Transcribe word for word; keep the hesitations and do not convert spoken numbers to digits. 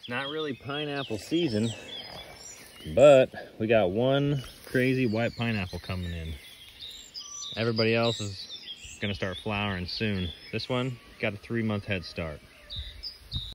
not really pineapple season, but we got one crazy white pineapple coming in. Everybody else is gonna start flowering soon. This one got a three month head start.